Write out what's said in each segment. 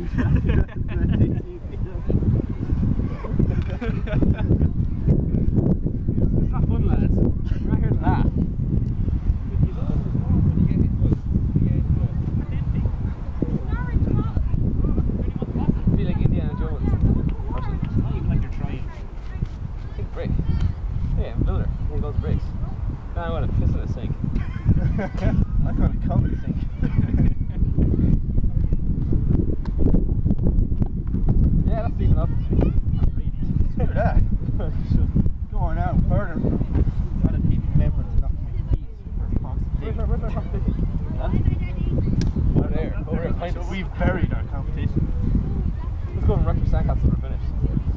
not fun, lads. We're not here to laugh. I feel like Indiana Jones. Not even like you're trying. Big brick. Hey, I'm a builder. Here goes bricks. Now I want to piss in a sink. I call it common sink. Yeah, that's deep enough. Look at that. Going out further. Trying to keep remembering not to make peace for constant. Where's our competition? Huh? Over there. Over there. Behind us. We've buried our competition. Let's go and wreck your sandcastle when we're finished.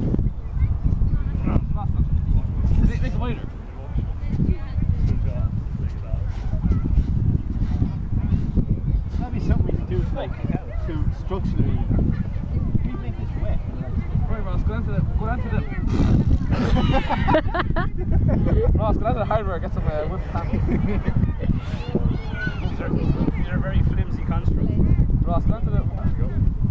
Make it wider. That'd be something we could do to structurally. We make this wet. Right, Ross, go down to the Ross, go down to the hardware, get some wood panels. These are very flimsy constructs. Ross, go down to the